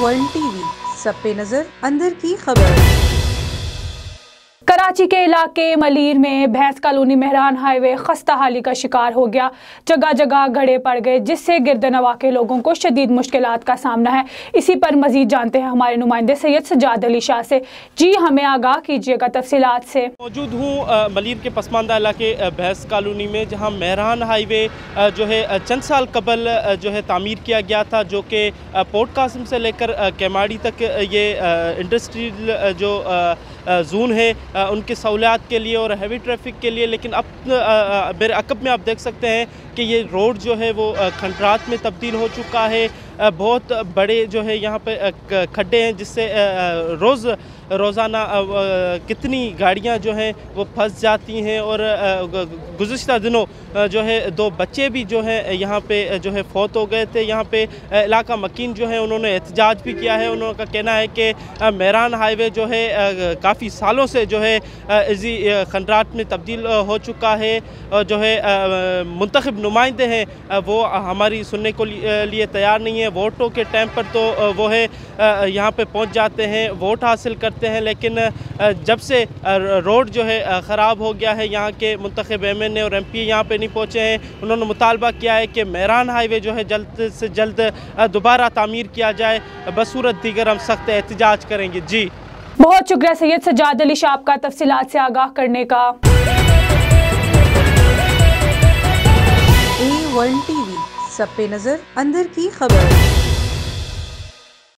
A1 TV, सब पे नजर, अंदर की खबर। कराची के इलाके मलीर में भैंस कॉलोनी मेहरान हाईवे खस्ता हाली का शिकार हो गया। जगह जगह गड्ढे पड़ गए, जिससे गिरदनवा के लोगों को शदीद मुश्किलात का सामना है। इसी पर मजीद जानते हैं हमारे नुमाइंदे सैयद सजाद अली शाह से। जी, हमें आगाह कीजिएगा तफसीलात से। मौजूद हूँ मलीर के पसमानदा इलाके भैंस कॉलोनी में, जहाँ मेहरान हाईवे जो है चंद साल कबल जो है तामीर किया गया था, जो कि पोर्ट कासिम से लेकर केमाड़ी तक ये इंडस्ट्रियल जो जोन है उनकी सहूलियात के लिए और हैवी ट्रैफिक के लिए। लेकिन अब मेरे अकब में आप देख सकते हैं कि ये रोड जो है वो खंडरात में तब्दील हो चुका है। बहुत बड़े जो है यहाँ पे खड्डे हैं, जिससे रोज़ाना कितनी गाड़ियाँ जो हैं वो फंस जाती हैं। और गुज़िश्ता दिनों जो है 2 बच्चे भी जो है यहाँ पे जो है फौत हो गए थे। यहाँ पे इलाका मकीन जो है उन्होंने एहतजाज भी किया है। उन्होंने का कहना है कि मेहरान हाईवे जो है काफ़ी सालों से जो है इसी खंडरात में तब्दील हो चुका है। और जो है मुंतखब नुमाइंदे हैं वो हमारी सुनने को लिए तैयार नहीं है। वोटों के टाइम पर तो वो है यहाँ पे पहुँच जाते हैं, वोट हासिल करते हैं, लेकिन जब से रोड जो है ख़राब हो गया है, यहाँ के मुंतखब MNA और MP यहाँ पे नहीं पहुँचे हैं। उन्होंने मुतालबा किया है कि मेहरान हाईवे जो है जल्द से जल्द दोबारा तामीर किया जाए, बसूरत दीगर हम सख्त एहतजाज करेंगे। जी, बहुत शुक्रिया सैयद सजाद अली शाह का तफसीलात से आगाह करने का। A1 टीवी, सब पे नजर, अंदर की खबर।